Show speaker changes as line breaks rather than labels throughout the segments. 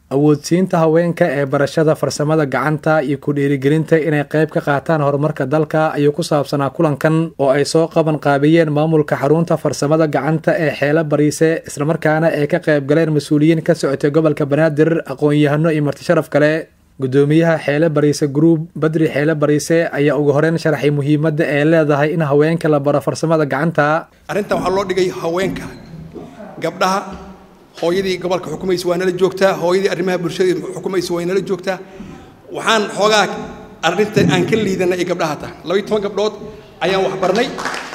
awoodsiinta haweenka ee barashada farsamada gacanta iyo ku dhiirigelinta inay qayb ka qaataan horumarka dalka ayuu ku saabsanaa kulankan oo ay soo qaban qaabiyeen maamulka xarunta farsamada gacanta ee Xeelo Bariise isla markaana ay ka qayb galeen mas'uuliyiin ka socotay gobolka Banaadir aqoon-yahano iyo marti sharaf kale. gudoomiyaha Xeelo Bariise Group Badri Xeelo Bariise ayaa ugu horeen sharaxay muhiimadda ay leedahay in haweenka la baro farsamada gacanta.
Arrintan waxaa loo dhigay haweenka gabdhaha hooyadii gobolka xukumaysa waa nala joogtaa hooyadii arrimaha bulshada xukumaysa waa nala joogtaa waxaan xoogaa arrinta aan ka liidanay gabdhaha ta 12 gabdhood ayaan wax barnay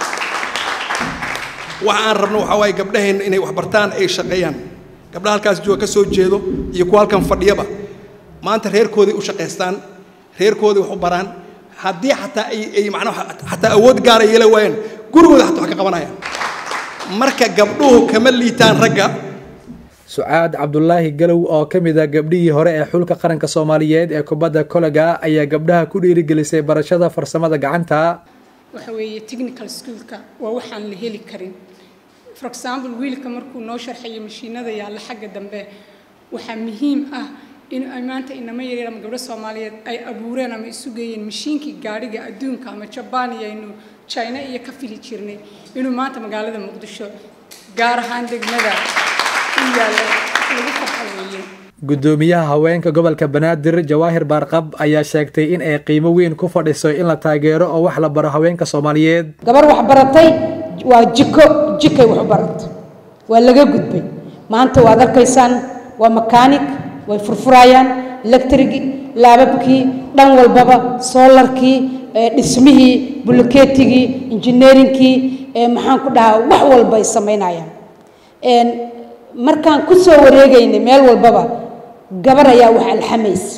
waxaan rabno waxa way gabdhaheen inay wax bartaan ay shaqeeyaan gabdhaha halkaas jooga ka soo jeedo iyo kuwa halkan fadhiyaba maanta reerkoodii u shaqeystaan reerkoodii wax u baraan haddii xataa ay macnaha xataa awood gaar ah yeelan waayeen gurigooda xataa wax ka qabanayaan marka gabdhuhu kama liitaan ragga.
Sucaad Cabdullaahi Galow oo ka mid ah gabdhihii hore ee xulka qaranka Soomaaliyeed ee kubadda kolayga ayaa gabdhaha ku dhiirigelisay barashada farsamada gacanta.
waxa weeye technical schoolka waa waxaan la heli karin. For example wiilka markuu noo sharxay mashiinada yaala xagga dambe waxa muhiim ah in ay maanta inama yaryar gabdho Soomaaliyeed ay abuureen ama isu geeyeen mashiinkii gaariga adduunka ama Japan iyo China iyo ka fili jirnay inuu maanta magaalada Muqdisho gaar ahaan degmada gudoomiyaha haweenka gobolka Banaadir Jawaahir Barqab ayaa sheegtay in ay qiimo weyn ku fadhiso in la taageero oo wax la baro haweenka Soomaaliyeed.
gabar wax baratay waa jikay wax baratay waa laga gudbay maanta waad arkaysaan waa mechanic way furfurayaan electric laababkii dhan walbaba solarkii dhismihii bulkeetigii engineeringkii maxaan ku dhahaa wax walba ay sameynayaan markaan ku soo wareegaynay meel walbaba gabar ayaa wax alxamays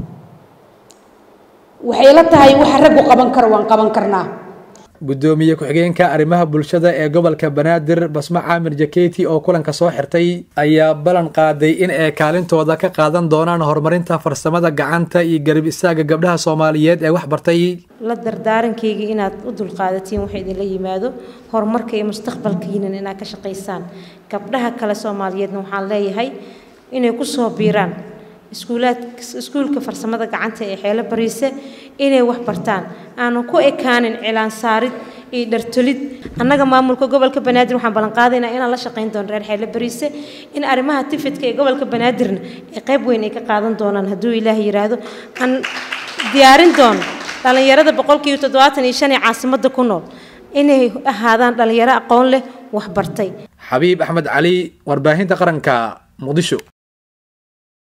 waxay la tahay wax rag u qaban karo waan qaban karnaa.
gudoomiye ku-xigeenka arrimaha bulshada ee gobolka Banaadir Basma Caamir Jakeeti oo kulanka soo xirtay ayaa balan qaaday in ay kaalintooda ka qaadan doonaan horumarinta farsamada gacanta iyo garab istaaga gabdhaha Soomaaliyeed ee wax bartay.
la dardaarankeyga inaad u dulqaadatiin waxa idin la yimaado horumarka iyo mustaqbalkiina inaad ka shaqeysaan gabdhaha kale Soomaaliyeedna waxaan leeyahay inay ku soo biiraan iskuulka farsamada gacanta ee Xeelo Bariise inay wax bartaan aanu ku ekaanin cilaan saarid iyo dhartolid annaga maamulka gobolka Banaadir waxaan balan qaadaynaa inaan la shaqeyn doono reer Xeelo Bariise in arrimaha tifidka ee gobolka Banaadirna ay qayb weyn ay ka qaadan doonaan hadduu Ilaahay yiraahdo aan diyaarin doono dhalinyarada 75% ee caasimadda ku nool inay ahaadaan dhalinyaro aqoon leh wax bartay.
Xabiib Axmed Cali warbaahinta qaranka Muqdisho.